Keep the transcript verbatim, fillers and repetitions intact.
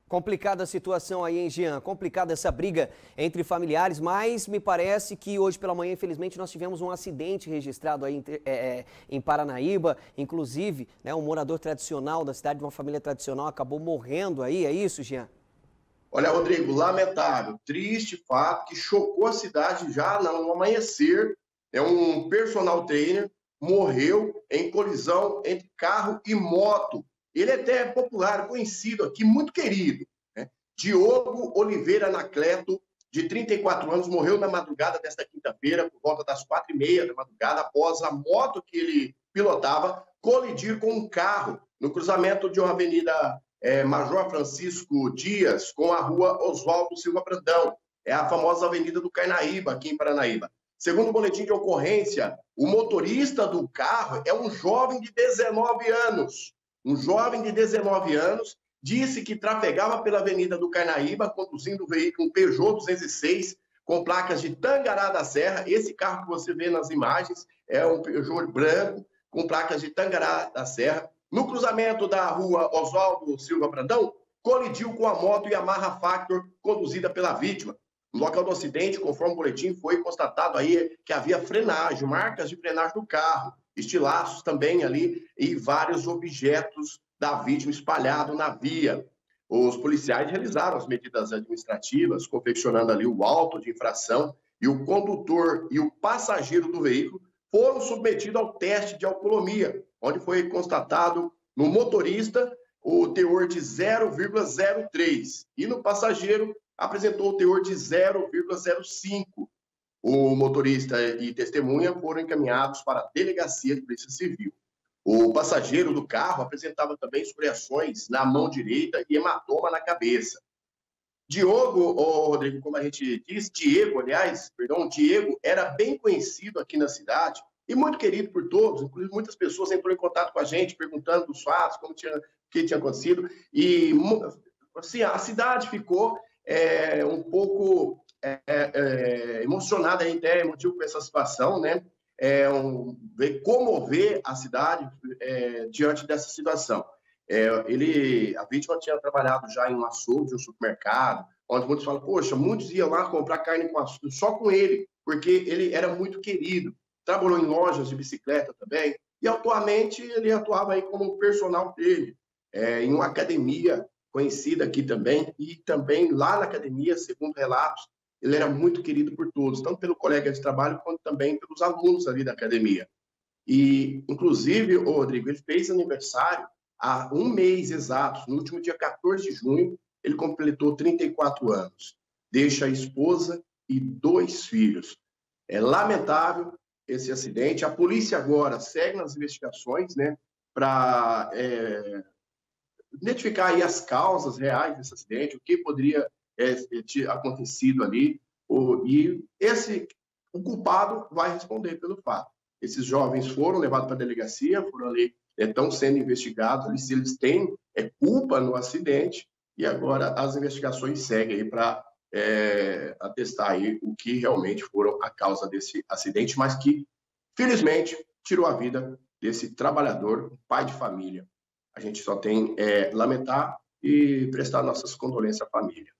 Complicada a situação aí, hein, Jean? Complicada essa briga entre familiares, mas me parece que hoje pela manhã, infelizmente, nós tivemos um acidente registrado aí é, é, em Paranaíba. Inclusive, né, um morador tradicional da cidade, de uma família tradicional, acabou morrendo aí, é isso, Jean? Olha, Rodrigo, lamentável, triste fato que chocou a cidade já no amanhecer. É um personal trainer morreu em colisão entre carro e moto. Ele é até popular, conhecido aqui, muito querido, né? Diogo Oliveira Anacleto, de trinta e quatro anos, morreu na madrugada desta quinta-feira, por volta das quatro e meia da madrugada, após a moto que ele pilotava colidir com um carro no cruzamento de uma avenida é, Major Francisco Dias com a rua Oswaldo Silva Brandão. É a famosa Avenida do Carnaíba, aqui em Paranaíba. Segundo o boletim de ocorrência, o motorista do carro é um jovem de dezenove anos. Um jovem de dezenove anos disse que trafegava pela Avenida do Carnaíba, conduzindo o veículo um Peugeot duzentos e seis, com placas de Tangará da Serra. Esse carro que você vê nas imagens é um Peugeot branco, com placas de Tangará da Serra. No cruzamento da rua Oswaldo Silva Brandão, colidiu com a moto Yamaha Factor, conduzida pela vítima. No local do acidente, conforme o boletim, foi constatado aí que havia frenagem, marcas de frenagem do carro, estilhaços também ali e vários objetos da vítima espalhados na via. Os policiais realizaram as medidas administrativas, confeccionando ali o auto de infração, e o condutor e o passageiro do veículo foram submetidos ao teste de alcoolemia, onde foi constatado no motorista o teor de zero vírgula zero três e no passageiro apresentou o teor de zero vírgula zero cinco. O motorista e testemunha foram encaminhados para a delegacia de polícia civil. O passageiro do carro apresentava também escoriações na mão direita e hematoma na cabeça. Diogo, oh, Rodrigo, como a gente diz, Diego, aliás, perdão, Diego era bem conhecido aqui na cidade e muito querido por todos, inclusive muitas pessoas entrou em contato com a gente, perguntando dos fatos, como tinha, o que tinha acontecido, e assim, a cidade ficou é, um pouco é, é, emocionada, até emotivo com essa situação, né? É, um, comover a cidade é, diante dessa situação. É, ele, a vítima tinha trabalhado já em um açougue, um supermercado, onde muitos falam, poxa, muitos iam lá comprar carne com açougue, só com ele, porque ele era muito querido. Trabalhou em lojas de bicicleta também, e atualmente ele atuava aí como personal dele, é, em uma academia conhecida aqui também, e também lá na academia, segundo relatos, ele era muito querido por todos, tanto pelo colega de trabalho, quanto também pelos alunos ali da academia. E, inclusive, o Rodrigo, ele fez aniversário há um mês exato, no último dia quatorze de junho, ele completou trinta e quatro anos. Deixa a esposa e dois filhos. É lamentável esse acidente. A polícia agora segue nas investigações, né, para é, identificar aí as causas reais desse acidente, o que poderia é, ter acontecido ali. O, e esse, o culpado vai responder pelo fato. Esses jovens foram levados para a delegacia, foram ali, estão sendo investigados ali, se eles têm é, culpa no acidente, e agora as investigações seguem para é, atestar aí o que realmente foram a causa desse acidente, mas que, felizmente, tirou a vida desse trabalhador, pai de família. A gente só tem é, lamentar e prestar nossas condolências à família.